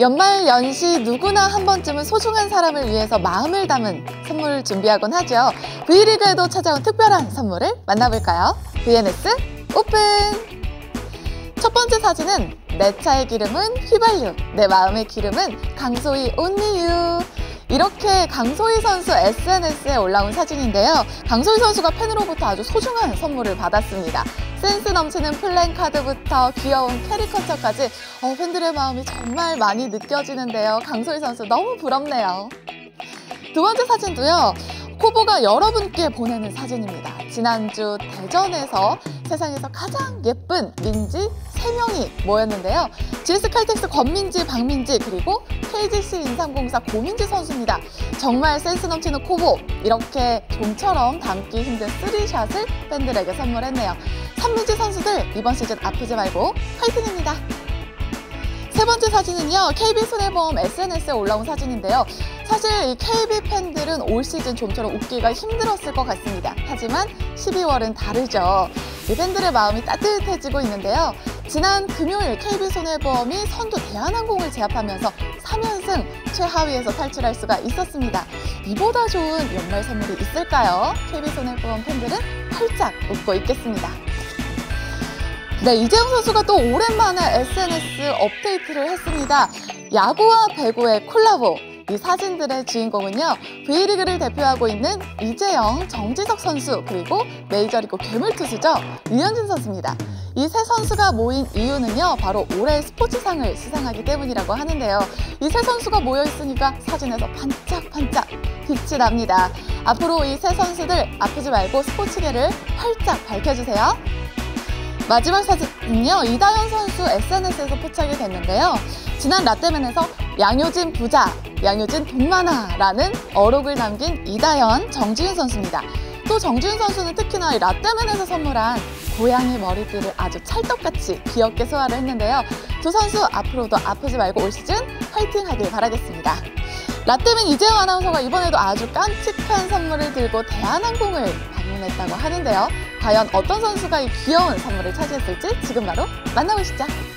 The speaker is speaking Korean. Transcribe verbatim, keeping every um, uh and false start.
연말 연시 누구나 한 번쯤은 소중한 사람을 위해서 마음을 담은 선물을 준비하곤 하죠. V리그에도 찾아온 특별한 선물을 만나볼까요? 브이엔에스 오픈! 첫 번째 사진은 내 차의 기름은 휘발유, 내 마음의 기름은 강소희 only you. 이렇게 강소희 선수 에스엔에스에 올라온 사진인데요. 강소희 선수가 팬으로부터 아주 소중한 선물을 받았습니다. 센스 넘치는 플랜카드부터 귀여운 캐리커처까지 어, 팬들의 마음이 정말 많이 느껴지는데요. 강소희 선수 너무 부럽네요. 두 번째 사진도요. 코보가 여러분께 보내는 사진입니다. 지난주 대전에서 세상에서 가장 예쁜 민지 세 명이 모였는데요. 지에스 칼텍스 권민지, 박민지, 그리고 케이지씨 인삼공사 고민지 선수입니다. 정말 센스 넘치는 코보, 이렇게 좀처럼 담기 힘든 쓰리샷을 팬들에게 선물했네요. 삼민지 선수들 이번 시즌 아프지 말고 화이팅입니다. 세 번째 사진은요, 케이비손해보험 에스엔에스에 올라온 사진인데요. 사실 이 케이비 팬들은 올 시즌 좀처럼 웃기가 힘들었을 것 같습니다. 하지만 십이월은 다르죠. 이 팬들의 마음이 따뜻해지고 있는데요. 지난 금요일 케이비손해보험이 선두 대한항공을 제압하면서 삼 연승 최하위에서 탈출할 수가 있었습니다. 이보다 좋은 연말 선물이 있을까요? 케이비손해보험 팬들은 활짝 웃고 있겠습니다. 네, 이재용 선수가 또 오랜만에 에스엔에스 업데이트를 했습니다. 야구와 배구의 콜라보. 이 사진들의 주인공은요, V리그를 대표하고 있는 이재영, 정지석 선수, 그리고 메이저리그 괴물투수죠, 류현진 선수입니다. 이 세 선수가 모인 이유는요, 바로 올해의 스포츠상을 수상하기 때문이라고 하는데요. 이 세 선수가 모여있으니까 사진에서 반짝반짝 빛이 납니다. 앞으로 이 세 선수들 아프지 말고 스포츠계를 활짝 밝혀주세요. 마지막 사진은요, 이다현 선수 에스엔에스에서 포착이 됐는데요. 지난 라떼맨에서 양효진 부자, 양효진 돈 많아라는 어록을 남긴 이다현, 정지훈 선수입니다. 또 정지훈 선수는 특히나 이 라떼맨에서 선물한 고양이 머리띠를 아주 찰떡같이 귀엽게 소화를 했는데요. 두 선수 앞으로도 아프지 말고 올 시즌 화이팅 하길 바라겠습니다. 라떼맨 이재영 아나운서가 이번에도 아주 깜찍한 선물을 들고 대한항공을 방문했다고 하는데요. 과연 어떤 선수가 이 귀여운 선물을 차지했을지 지금 바로 만나보시죠.